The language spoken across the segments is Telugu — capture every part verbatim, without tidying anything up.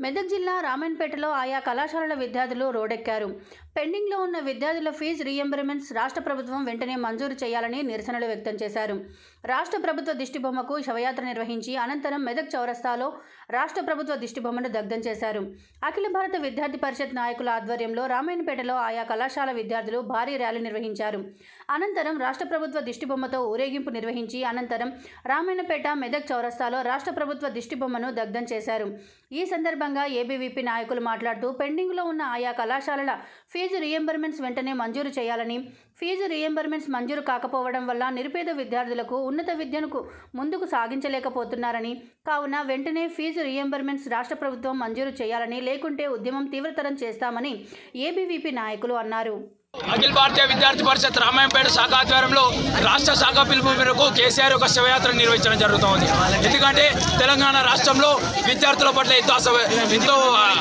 మెదక్ జిల్లా రామన్పేటలో ఆయా కళాశాలల విద్యార్థులు రోడ్డెక్కారు. పెండింగ్లో ఉన్న విద్యార్థుల ఫీజు రీయింబర్స్మెంట్స్ రాష్ట్ర ప్రభుత్వం వెంటనే మంజూరు చేయాలని నిరసనలు వ్యక్తం చేశారు. రాష్ట్ర ప్రభుత్వ దిష్టిబొమ్మకు శవయాత్ర నిర్వహించి అనంతరం మెదక్ చౌరస్తాలో రాష్ట్ర ప్రభుత్వ దిష్టిబొమ్మను దగ్ధం చేశారు. అఖిల భారత విద్యార్థి పరిషత్ నాయకుల ఆధ్వర్యంలో రామన్పేటలో ఆయా కళాశాల విద్యార్థులు భారీ ర్యాలీ నిర్వహించారు. అనంతరం రాష్ట్ర ప్రభుత్వ దిష్టిబొమ్మతో ఊరేగింపు నిర్వహించి అనంతరం రామన్నపేట మెదక్ చౌరస్తాలో రాష్ట్ర ప్రభుత్వ దిష్టిబొమ్మను దగ్ధం చేశారు. ఈ సందర్భంగా ఏబీవీపీ నాయకులు మాట్లాడుతూ పెండింగ్లో ఉన్న ఆయా కళాశాలల ఫీజు రీయింబర్స్మెంట్స్ వెంటనే మంజూరు చేయాలని, ఫీజు రీయింబర్స్మెంట్స్ మంజూరు కాకపోవడం వల్ల నిరుపేద విద్యార్థులకు ఉన్నత విద్యను ముందుకు సాగించలేకపోతున్నారని, కావున వెంటనే ఫీజు రీయింబర్స్మెంట్స్ రాష్ట్ర ప్రభుత్వం మంజూరు చేయాలని, లేకుంటే ఉద్యమం తీవ్రతరం చేస్తామని ఏబీవీపీ నాయకులు అన్నారు. అఖిల భారతీయ విద్యార్థి పరిషత్ రామాయంపేట శాఖ ఆధ్వర్యంలో రాష్ట్ర శాఖ పిలుపు మేరకు కేసీఆర్ ఒక శవయాత్ర నిర్వహించడం జరుగుతోంది. ఎందుకంటే తెలంగాణ రాష్ట్రంలో విద్యార్థుల పట్ల ఎంతో ఎంతో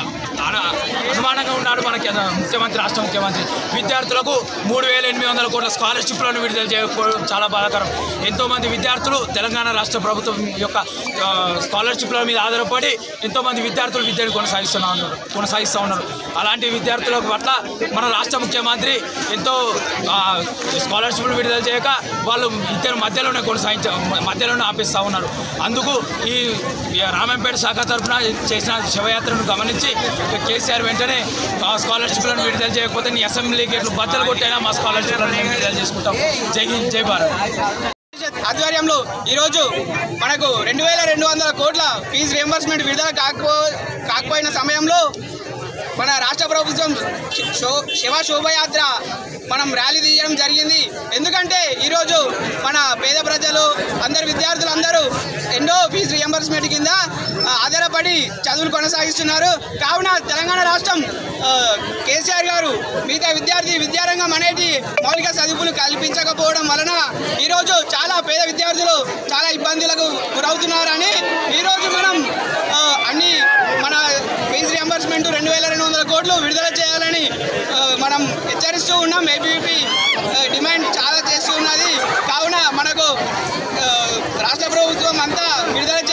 అనుమానంగా ఉన్నాడు మనకి ముఖ్యమంత్రి, రాష్ట్ర ముఖ్యమంత్రి. విద్యార్థులకు మూడు వేల ఎనిమిది వందల కోట్ల స్కాలర్షిప్లను విడుదల చేయకపోవడం చాలా బాధాకరం. ఎంతోమంది విద్యార్థులు తెలంగాణ రాష్ట్ర ప్రభుత్వం యొక్క స్కాలర్షిప్ల మీద ఆధారపడి ఎంతోమంది విద్యార్థులు విద్యను కొనసాగిస్తున్నా ఉన్నారు కొనసాగిస్తూ ఉన్నారు అలాంటి విద్యార్థుల పట్ల మన రాష్ట్ర ముఖ్యమంత్రి ఎంతో స్కాలర్షిప్లు విడుదల చేయక వాళ్ళు విద్యను మధ్యలోనే కొనసాగించ మధ్యలోనే ఆపిస్తూ ఉన్నారు. అందుకు ఈ రామాయంపేట శాఖ తరఫున చేసిన శవయాత్రను గమనించి కేసీఆర్ వెంటనే స్కాలర్షిప్లను విడుదల చేయకపోతే నీ అసెంబ్లీ గేట్లు బద్దలు కొట్టైనా మా స్కాలర్షిప్లను మేము విడుదల చేసుకుంటాం. జై హింద్, జై భారత్. ఆధ్వర్యంలో ఈరోజు మనకు రెండు వేల రెండు వందల కోట్ల ఫీజు రియంబర్స్మెంట్ విడుదల కాకపో కాకపోయిన సమయంలో మన రాష్ట్ర ప్రభుత్వం శో శివ శోభయాత్ర మనం ర్యాలీ తీయడం జరిగింది. ఎందుకంటే ఈరోజు మన పేద ప్రజలు అందరు విద్యార్థులు అందరూ ఎన్నో ఫీజు రియంబర్స్మెంట్ కింద ఆధారపడి చదువులు కొనసాగిస్తున్నారు. కావున తెలంగాణ రాష్ట్రం కేసీఆర్ గారు మిగతా విద్యార్థి విద్యారంగం అనేది మౌలిక సదుపులు కల్పించకపోవడం వలన ఈరోజు చాలా పేద విద్యార్థులు చాలా ఇబ్బందులకు గురవుతున్నారని ఈరోజు మనం అన్ని మన ఫీజు రియంబర్స్మెంట్ రెండు వేల రెండు వందల కోట్లు విడుదల చేయాలని మనం హెచ్చరిస్తూ ఉన్నాం. ఏబీవీపీ డిమాండ్ చాలా చేస్తూ ఉన్నది. కావున మనకు రాష్ట్ర ప్రభుత్వం అంతా విడుదల